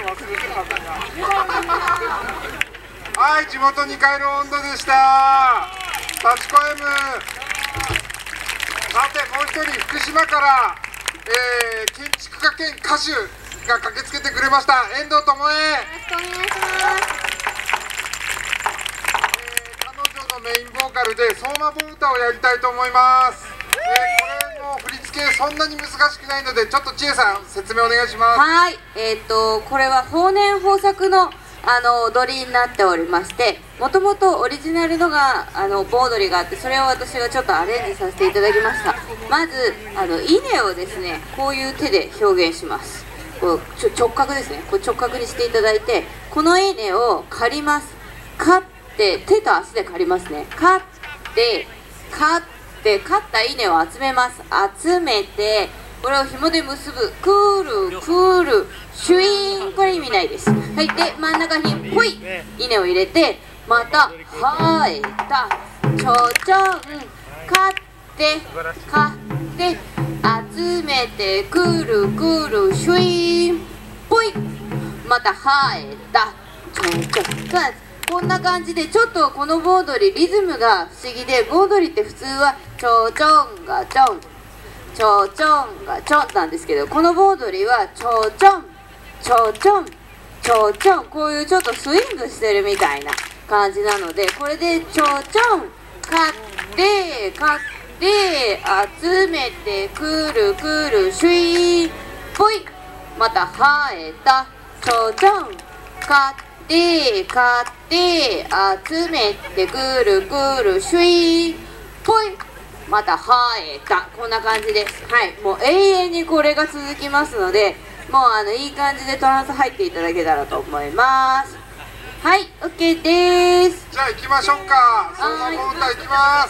はい、地元に帰る温度でした。幸子 M。さて、もう一人、福島から、建築家兼歌手が駆けつけてくれました。遠藤智恵。 よろしくお願いします。 彼女のメインボーカルで相馬棒歌をやりたいと思います。これの振り付けそんなに難しくないので、ちょっと千恵さん説明お願いします。 はい、これは豊年豊作の踊りになっておりまして、もともとオリジナルのが盆踊りがあって、それを私がちょっとアレンジさせていただきました。まず稲をですね、こういう手で表現します。こう直角ですね、こう直角にしていただいて、この稲を刈ります。刈って手と足で刈りますね。刈って刈った稲を集めます。集めてこれを紐で結ぶ。クールクールシュイーン。これ意味ないです。はい、で真ん中にポイ稲を入れて、またはいたちょちょん刈って集めてクールクールシュイーンポイ、また生えたちょちょん。こんな感じで、ちょっとこの盆踊りリズムが不思議で、盆踊りって普通はちょちょんがちょんちょちょんがちょんなんですけど、この盆踊りはちょちょんちょちょんちょちょん、こういうちょっとスイングしてるみたいな感じなので、これでちょちょん刈って集めてくるくるシュイーぽい、また生えたちょちょん刈って集めてくるくるシュイぽい、また生えた。こんな感じです。はい、もう永遠にこれが続きますので、もういい感じでトランス入っていただけたらと思います。はい、 OK です。 じゃあ行きましょうか。相馬棒歌行きます。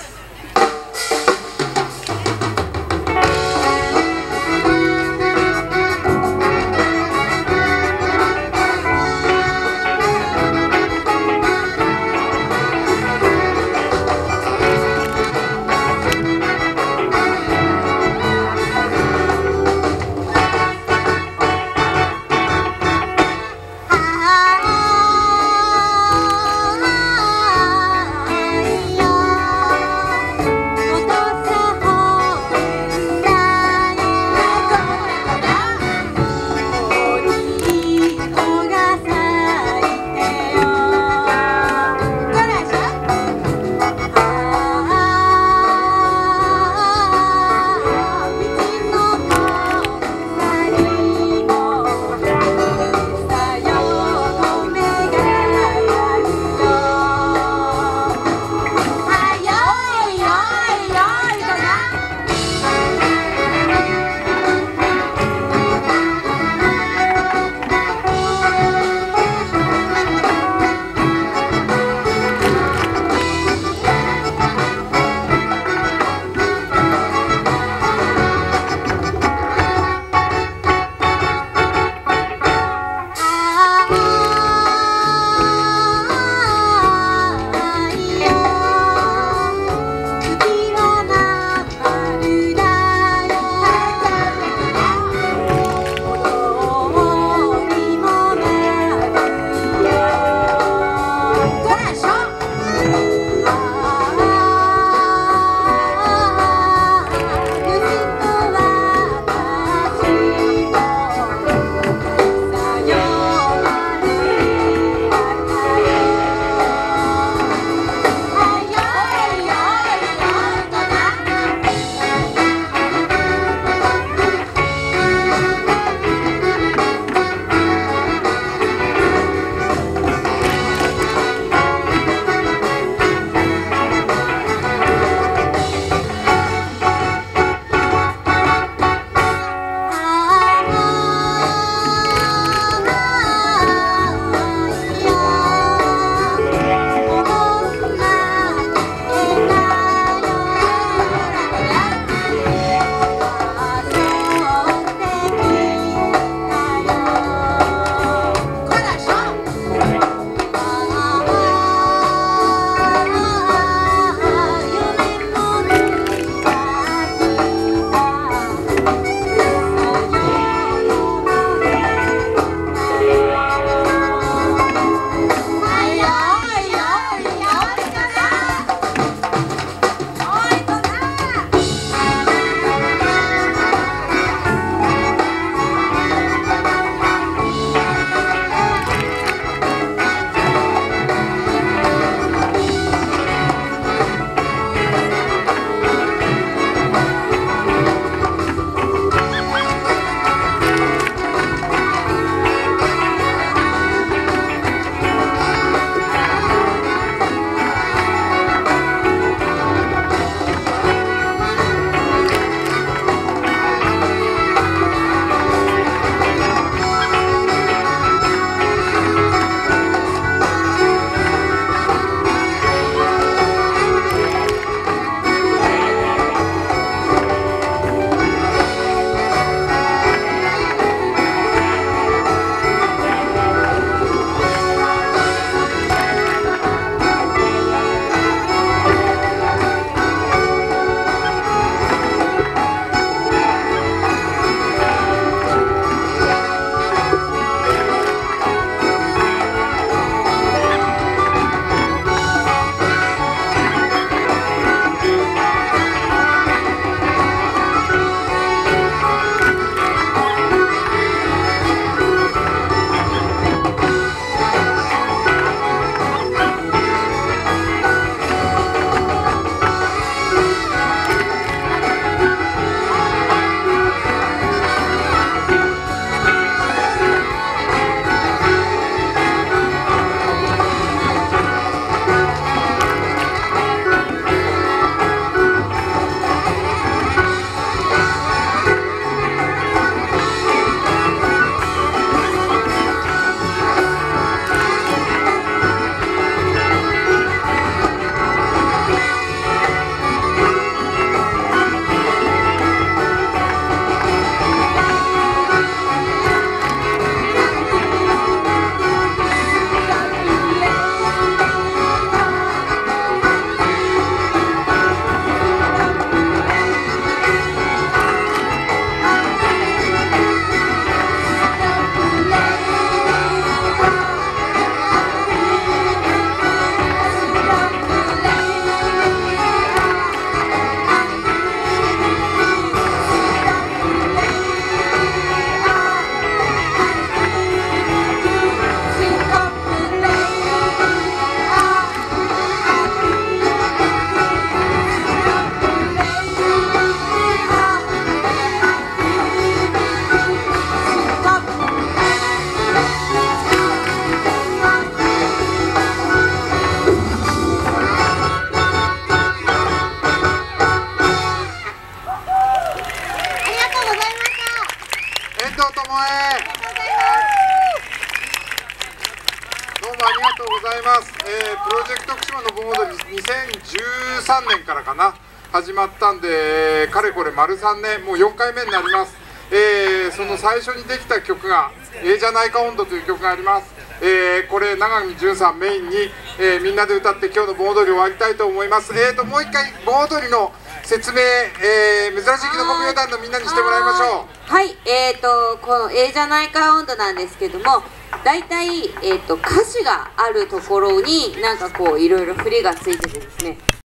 ございます。プロジェクト福島の盆踊り2013年からかな始まったんで、かれこれ丸3年、もう4回目になります。その最初にできた曲が「じゃないか温度」という曲があります。これ永見淳さんメインに、みんなで歌って今日の盆踊り終わりたいと思います。もう一回盆踊りの説明、珍しいきのこ舞踊団のみんなにしてもらいましょう。 はい、この「じゃないか温度」なんですけども、大体、歌詞があるところになんかこういろいろ振りがついててですね、